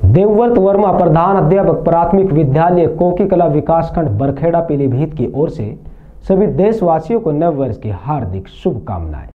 देवव्रत वर्मा, प्रधान अध्यापक, प्राथमिक विद्यालय कोकीकला विकासखंड बरखेड़ा, पीलीभीत की ओर से सभी देशवासियों को नव वर्ष की हार्दिक शुभकामनाएं।